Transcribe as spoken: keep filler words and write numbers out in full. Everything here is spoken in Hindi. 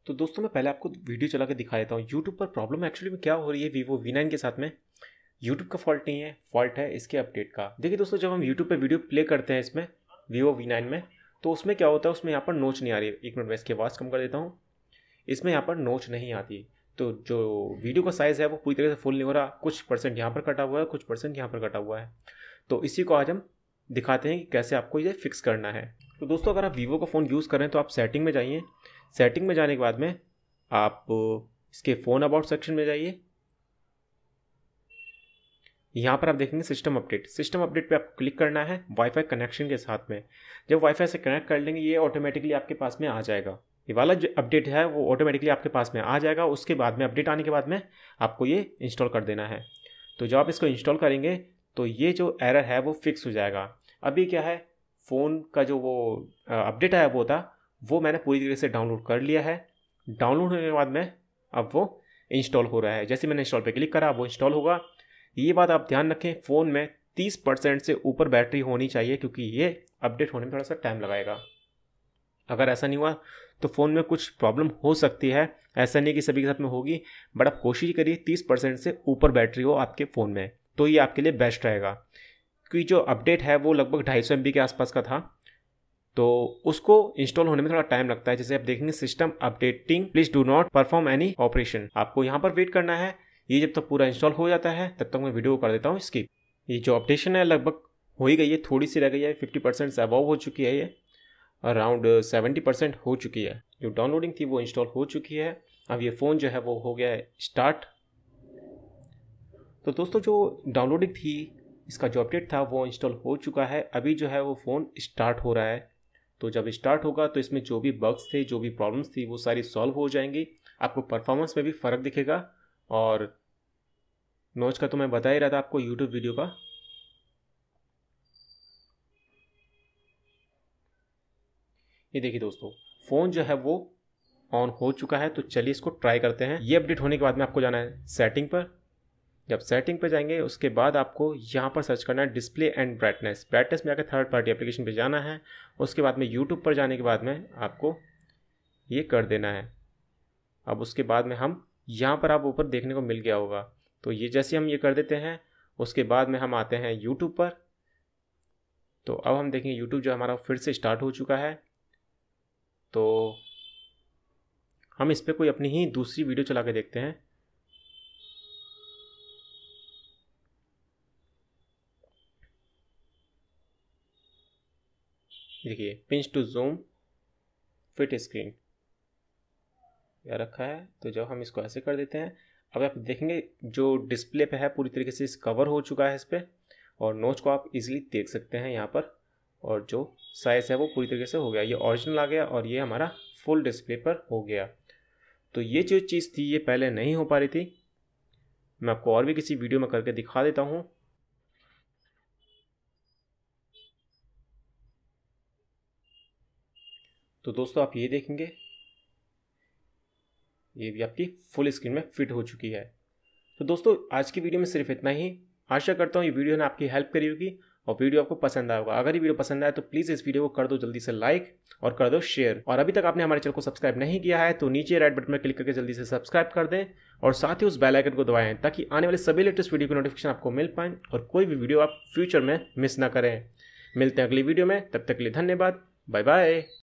तो दोस्तों मैं पहले आपको वीडियो चला के दिखा देता हूँ। यूट्यूब पर प्रॉब्लम एक्चुअली में क्या हो रही है वीवो वी नाइन के साथ में। यूट्यूब का फॉल्ट नहीं है, फॉल्ट है इसके अपडेट का। देखिए दोस्तों, जब हम यूट्यूब पे वीडियो प्ले करते हैं इसमें वीवो वी नाइन में, तो उसमें क्या होता है, उसमें यहाँ पर नोच नहीं आ रही है। एक मिनट में इसकी आवाज़ कम कर देता हूँ। इसमें यहाँ पर नोच नहीं आती, तो जो वीडियो का साइज़ है वो पूरी तरह से फुल नहीं हो रहा। कुछ परसेंट यहाँ पर कटा हुआ है, कुछ परसेंट यहाँ पर कटा हुआ है। तो इसी को आज हम दिखाते हैं कि कैसे आपको ये फिक्स करना है। तो दोस्तों, अगर आप वीवो का फ़ोन यूज़ कर रहे हैं तो आप सेटिंग में जाइए। सेटिंग में जाने के बाद में आप इसके फ़ोन अबाउट सेक्शन में जाइए। यहाँ पर आप देखेंगे सिस्टम अपडेट। सिस्टम अपडेट पे आपको क्लिक करना है वाईफाई कनेक्शन के साथ में। जब वाईफाई से कनेक्ट कर लेंगे ये ऑटोमेटिकली आपके पास में आ जाएगा। ये वाला जो अपडेट है वो ऑटोमेटिकली आपके पास में आ जाएगा। उसके बाद में अपडेट आने के बाद में आपको ये इंस्टॉल कर देना है। तो जब आप इसको इंस्टॉल करेंगे तो ये जो एरर है वो फिक्स हो जाएगा। अभी क्या है, फ़ोन का जो वो अपडेट आया वो था, वो मैंने पूरी तरीके से डाउनलोड कर लिया है। डाउनलोड होने के बाद में अब वो इंस्टॉल हो रहा है। जैसे मैंने इंस्टॉल पे क्लिक करा वो इंस्टॉल होगा। ये बात आप ध्यान रखें, फ़ोन में तीस परसेंट से ऊपर बैटरी होनी चाहिए, क्योंकि ये अपडेट होने में थोड़ा सा टाइम लगाएगा। अगर ऐसा नहीं हुआ तो फ़ोन में कुछ प्रॉब्लम हो सकती है। ऐसा नहीं कि सभी के साथ में होगी, बट आप कोशिश करिए तीस परसेंट से ऊपर बैटरी हो आपके फ़ोन में, तो ये आपके लिए बेस्ट रहेगा। क्योंकि जो अपडेट है वो लगभग ढाई सौ एम बी के आसपास का था, तो उसको इंस्टॉल होने में थोड़ा टाइम लगता है। जैसे आप देखेंगे system updating, please do not perform any operation, आपको यहाँ पर वेट करना है। ये जब तक पूरा इंस्टॉल हो जाता है तब तक मैं वीडियो को कर देता हूँ स्किप। ये जो अपडेशन है लगभग हो ही गई है, थोड़ी सी रह गई है, फिफ्टी परसेंट से अबव हो चुकी है, ये अराउंड सेवेंटी परसेंट हो चुकी है। जो डाउनलोडिंग थी वो इंस्टॉल हो चुकी है। अब ये फ़ोन जो है वो हो गया है स्टार्ट। तो दोस्तों, जो डाउनलोडिंग थी, इसका जो अपडेट था वो इंस्टॉल हो चुका है। अभी जो है वो फ़ोन स्टार्ट हो रहा है। तो जब स्टार्ट होगा तो इसमें जो भी बग्स थे, जो भी प्रॉब्लम्स थी, वो सारी सॉल्व हो जाएंगी। आपको परफॉर्मेंस में भी फ़र्क दिखेगा। और नोच का तो मैं बता ही रहा था आपको यूट्यूब वीडियो का। ये देखिए दोस्तों, फ़ोन जो है वो ऑन हो चुका है। तो चलिए इसको ट्राई करते हैं। ये अपडेट होने के बाद में आपको जाना है सेटिंग पर। जब सेटिंग पे जाएंगे उसके बाद आपको यहाँ पर सर्च करना है डिस्प्ले एंड ब्राइटनेस। ब्राइटनेस में आकर थर्ड पार्टी एप्लीकेशन पे जाना है। उसके बाद में यूट्यूब पर जाने के बाद में आपको ये कर देना है। अब उसके बाद में हम यहाँ पर आप ऊपर देखने को मिल गया होगा, तो ये जैसे हम ये कर देते हैं उसके बाद में हम आते हैं यूट्यूब पर। तो अब हम देखेंगे यूट्यूब जो हमारा फिर से स्टार्ट हो चुका है। तो हम इस पर कोई अपनी ही दूसरी वीडियो चला के देखते हैं। देखिए, pinch to zoom fit screen या रखा है। तो जब हम इसको ऐसे कर देते हैं, अब आप देखेंगे जो डिस्प्ले पे है पूरी तरीके से इस कवर हो चुका है इस पर, और नोच को आप इजीली देख सकते हैं यहाँ पर। और जो साइज़ है वो पूरी तरीके से हो गया, ये ओरिजिनल आ गया और ये हमारा फुल डिस्प्ले पर हो गया। तो ये जो चीज़ थी ये पहले नहीं हो पा रही थी। मैं आपको और भी किसी वीडियो में करके दिखा देता हूँ। तो दोस्तों, आप ये देखेंगे ये भी आपकी फुल स्क्रीन में फिट हो चुकी है। तो दोस्तों, आज की वीडियो में सिर्फ इतना ही। आशा करता हूँ ये वीडियो ने आपकी हेल्प करी होगी और वीडियो आपको पसंद आया होगा। अगर ये वीडियो पसंद आया तो प्लीज़ इस वीडियो को कर दो जल्दी से लाइक और कर दो शेयर। और अभी तक आपने हमारे चैनल को सब्सक्राइब नहीं किया है तो नीचे राइट बटन में क्लिक करके जल्दी से सब्सक्राइब कर दें और साथ ही उस बेल आइकन को दबाएं, ताकि आने वाले सभी लेटेस्ट वीडियो की नोटिफिकेशन आपको मिल पाए और कोई भी वीडियो आप फ्यूचर में मिस ना करें। मिलते हैं अगली वीडियो में, तब तक के लिए धन्यवाद। Bye bye.